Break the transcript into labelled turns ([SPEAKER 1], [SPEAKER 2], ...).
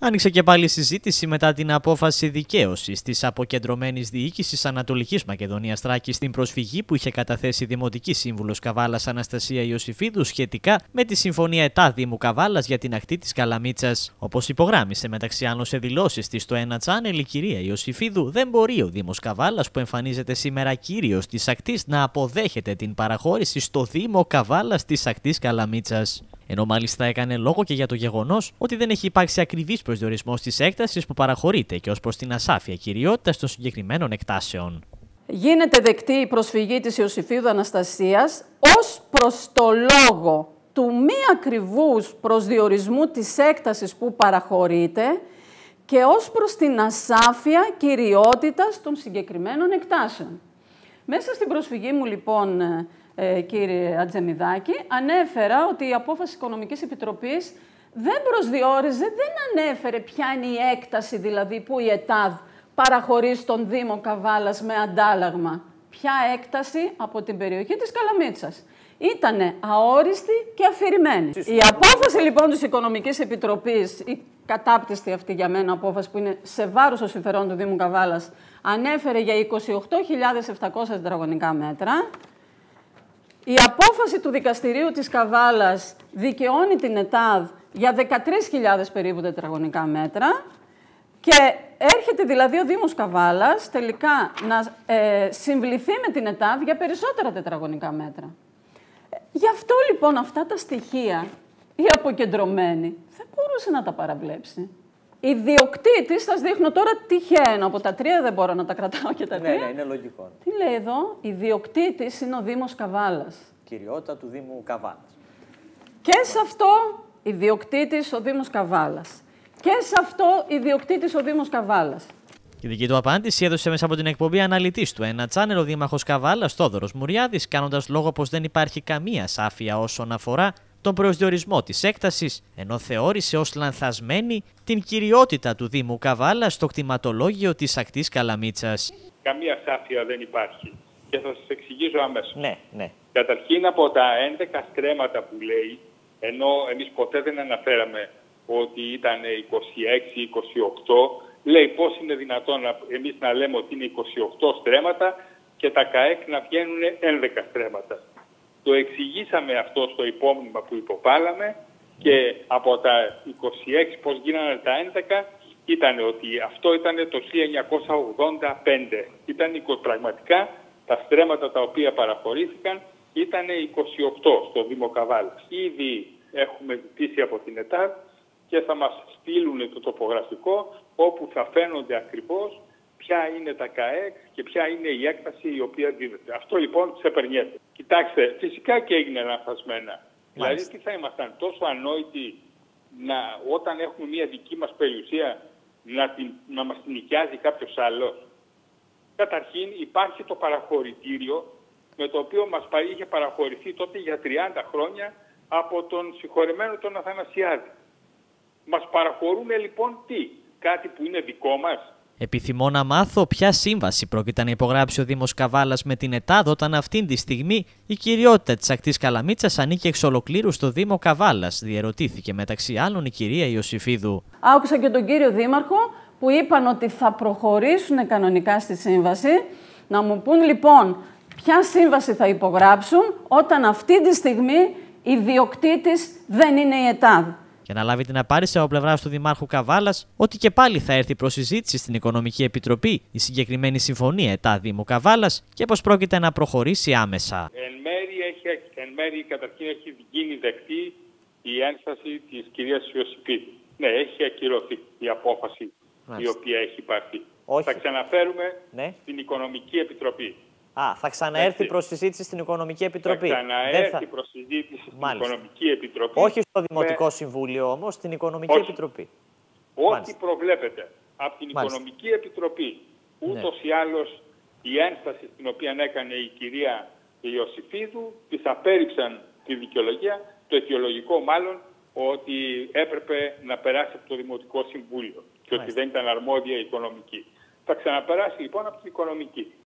[SPEAKER 1] Άνοιξε και πάλι συζήτηση μετά την απόφαση δικαίωσης της αποκεντρωμένης διοίκησης Ανατολικής Μακεδονίας Θράκης στην προσφυγή που είχε καταθέσει η Δημοτική Σύμβουλος Καβάλας Αναστασία Ιωσηφίδου σχετικά με τη Συμφωνία ΕΤΑ Δήμου Καβάλας για την ακτή της Καλαμίτσας. Όπως υπογράμμισε μεταξύ άλλων σε δηλώσεις της στο ένα channel, η κυρία Ιωσηφίδου, δεν μπορεί ο Δήμος Καβάλας, που εμφανίζεται σήμερα κύριος της ακτής, να αποδέχεται την παραχώρηση στο Δήμο Καβάλας της ακτής Καλαμίτσας. Ενώ μάλιστα έκανε λόγο και για το γεγονός ότι δεν έχει υπάρξει ακριβής προσδιορισμός της έκτασης που παραχωρείται και ως προς την ασάφεια κυριότητας των συγκεκριμένων εκτάσεων.
[SPEAKER 2] Γίνεται δεκτή η προσφυγή της Ιωσηφίδου Αναστασίας ως προς το λόγο του μη ακριβούς προσδιορισμού της έκτασης που παραχωρείται και ως προς την ασάφεια κυριότητας των συγκεκριμένων εκτάσεων. Μέσα στην προσφυγή μου, λοιπόν, κύριε Ατζεμιδάκη, ανέφερα ότι η απόφαση Οικονομικής Επιτροπής δεν προσδιόριζε, δεν ανέφερε ποια είναι η έκταση, δηλαδή που η ΕΤΑΔ παραχωρεί στον Δήμο Καβάλας με αντάλλαγμα. Ποια έκταση από την περιοχή της Καλαμίτσας. Ήτανε αόριστη και αφηρημένη. Η απόφαση λοιπόν της Οικονομικής Επιτροπής, η κατάπτυστη αυτή για μένα απόφαση που είναι σε βάρος των συμφερόντων του Δήμου Καβάλας, ανέφερε για 28.700 τετραγωνικά μέτρα. Η απόφαση του Δικαστηρίου της Καβάλας δικαιώνει την ΕΤΑΔ για 13.000 περίπου τετραγωνικά μέτρα και έρχεται δηλαδή ο Δήμος Καβάλας τελικά να συμβληθεί με την ΕΤΑΔ για περισσότερα τετραγωνικά μέτρα. Γι' αυτό λοιπόν αυτά τα στοιχεία η αποκεντρωμένη δεν μπορούσε να τα παραβλέψει. Ιδιοκτήτης, σας δείχνω τώρα τυχαίνω, από τα τρία δεν μπορώ να τα κρατάω και τα τρία.
[SPEAKER 3] Ναι, είναι λογικό.
[SPEAKER 2] Τι λέει εδώ, ιδιοκτήτης είναι ο Δήμος Καβάλας.
[SPEAKER 3] Κυριότητα του Δήμου Καβάλας.
[SPEAKER 2] Και σε αυτό ιδιοκτήτης ο Δήμος Καβάλας. Και σε αυτό ιδιοκτήτης ο Δήμος Καβάλας.
[SPEAKER 1] Η δική του απάντηση έδωσε μέσα από την εκπομπή αναλυτής του ένα channel ο Δήμαρχος Καβάλας Θόδωρος Μουριάδης, κάνοντας λόγο πως δεν υπάρχει καμία σάφεια όσον αφορά τον προσδιορισμό της έκτασης, ενώ θεώρησε ως λανθασμένη την κυριότητα του Δήμου Καβάλα στο κτηματολόγιο της ακτής Καλαμίτσας.
[SPEAKER 4] Καμία σάφεια δεν υπάρχει και θα σας εξηγήσω αμέσως.
[SPEAKER 3] Ναι.
[SPEAKER 4] Καταρχήν, από τα 11 στρέμματα που λέει, ενώ εμείς ποτέ δεν αναφέραμε ότι ήταν 26-28, λέει πώς είναι δυνατόν εμείς να λέμε ότι είναι 28 στρέμματα και τα ΚΑΕΚ να βγαίνουν 11 στρέμματα. Το εξηγήσαμε αυτό στο υπόμνημα που υποβάλαμε και από τα 26 πώς γίνανε τα 11 ήταν ότι αυτό ήταν το 1985. Ήταν πραγματικά τα στρέμματα τα οποία παραχωρήθηκαν ήταν 28 στο Δήμο Καβάλας. Ήδη έχουμε ζητήσει από την ΕΤΑΔ και θα μας στείλουν το τοπογραφικό όπου θα φαίνονται ακριβώς ποια είναι τα ΚΑΕΚ και ποια είναι η έκταση η οποία δίδεται. Αυτό λοιπόν ξεπερνιέται. Κοιτάξτε, φυσικά και έγινε λανθασμένα. Δηλαδή τι θα ήμασταν τόσο ανόητοι όταν έχουμε μια δική μας περιουσία να μας την νοικιάζει κάποιος άλλος. Καταρχήν υπάρχει το παραχωρητήριο με το οποίο μας είχε παραχωρηθεί τότε για 30 χρόνια από τον συγχωρεμένο τον Αθανασιάδη. Μας παραχωρούν λοιπόν τι, κάτι που είναι δικό μας.
[SPEAKER 1] Επιθυμώ να μάθω ποια σύμβαση πρόκειται να υπογράψει ο Δήμος Καβάλας με την ΕΤΑΔ όταν αυτήν τη στιγμή η κυριότητα της ακτής Καλαμίτσας ανήκει εξ ολοκλήρου στο Δήμο Καβάλας, διερωτήθηκε μεταξύ άλλων η κυρία Ιωσηφίδου.
[SPEAKER 2] Άκουσα και τον κύριο Δήμαρχο που είπαν ότι θα προχωρήσουν κανονικά στη σύμβαση. Να μου πούν λοιπόν ποια σύμβαση θα υπογράψουν όταν αυτή τη στιγμή ιδιοκτήτης δεν είναι η ΕΤΑΔ.
[SPEAKER 1] Και να λάβει την απάντηση από πλευράς του Δημάρχου Καβάλας ότι και πάλι θα έρθει προς συζήτηση στην Οικονομική Επιτροπή η συγκεκριμένη συμφωνία ΕΤΑ Δήμου Καβάλας και πως πρόκειται να προχωρήσει άμεσα.
[SPEAKER 4] Εν μέρει καταρχήν έχει γίνει δεκτή η ένσταση της κυρίας Ιωσηφίδου. Ναι, έχει ακυρωθεί η απόφαση η οποία έχει πάρθει.
[SPEAKER 3] Όχι.
[SPEAKER 4] Θα ξαναφέρουμε στην Οικονομική Επιτροπή.
[SPEAKER 3] Θα ξαναέρθει προς συζήτηση στην Οικονομική Επιτροπή.
[SPEAKER 4] Θα ξαναέρθει προς συζήτηση στην Οικονομική Επιτροπή.
[SPEAKER 3] Όχι στο Δημοτικό Συμβούλιο όμως, στην Οικονομική Επιτροπή.
[SPEAKER 4] Ό,τι προβλέπεται από την Οικονομική Επιτροπή, ούτως ή άλλως η ένσταση την οποία έκανε η κυρία Ιωσηφίδου, της απέρριψαν τη δικαιολογία, το αιτιολογικό μάλλον, ότι έπρεπε να περάσει από το Δημοτικό Συμβούλιο και ότι δεν ήταν αρμόδια η Οικονομική. Θα ξαναπεράσει λοιπόν από την Οικονομική.